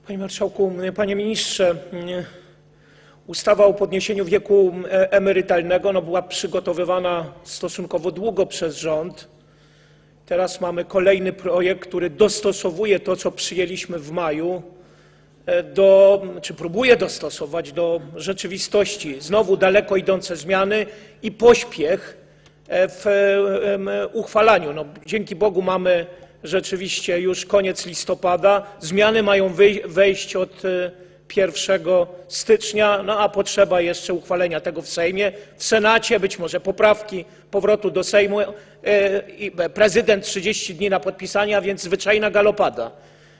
Panie Marszałku, Panie Ministrze, ustawa o podniesieniu wieku emerytalnego była przygotowywana stosunkowo długo przez rząd. Teraz mamy kolejny projekt, który dostosowuje to, co przyjęliśmy w maju, czy próbuje dostosować do rzeczywistości. Znowu daleko idące zmiany i pośpiech w uchwalaniu. Dzięki Bogu mamy rzeczywiście już koniec listopada. Zmiany mają wejść od 1 stycznia, a potrzeba jeszcze uchwalenia tego w Sejmie, w Senacie, być może poprawki, powrotu do Sejmu. Prezydent 30 dni na podpisanie, a więc zwyczajna galopada.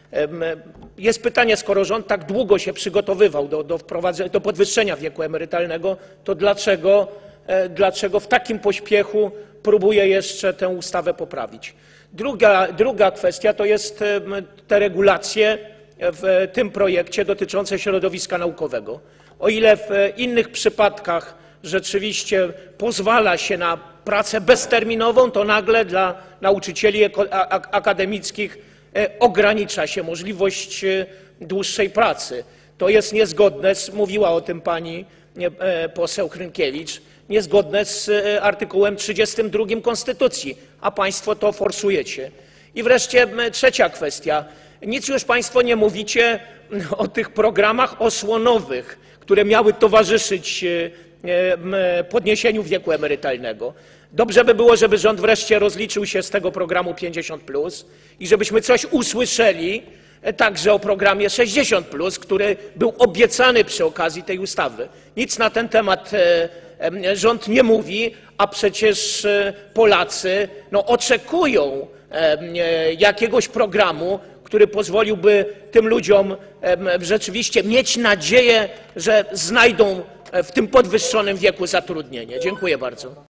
Jest pytanie, skoro rząd tak długo się przygotowywał do podwyższenia wieku emerytalnego, to dlaczego w takim pośpiechu próbuje jeszcze tę ustawę poprawić? Druga kwestia to jest te regulacje w tym projekcie dotyczące środowiska naukowego. O ile w innych przypadkach rzeczywiście pozwala się na pracę bezterminową, to nagle dla nauczycieli akademickich ogranicza się możliwość dłuższej pracy. To jest niezgodne, mówiła o tym pani poseł Hrynkiewicz, niezgodne z artykułem 32 Konstytucji, a państwo to forsujecie. I wreszcie trzecia kwestia. Nic już państwo nie mówicie o tych programach osłonowych, które miały towarzyszyć podniesieniu wieku emerytalnego. Dobrze by było, żeby rząd wreszcie rozliczył się z tego programu 50+ i żebyśmy coś usłyszeli także o programie 60+, który był obiecany przy okazji tej ustawy. Nic na ten temat rząd nie mówi, a przecież Polacy oczekują jakiegoś programu, który pozwoliłby tym ludziom rzeczywiście mieć nadzieję, że znajdą w tym podwyższonym wieku zatrudnienie. Dziękuję bardzo.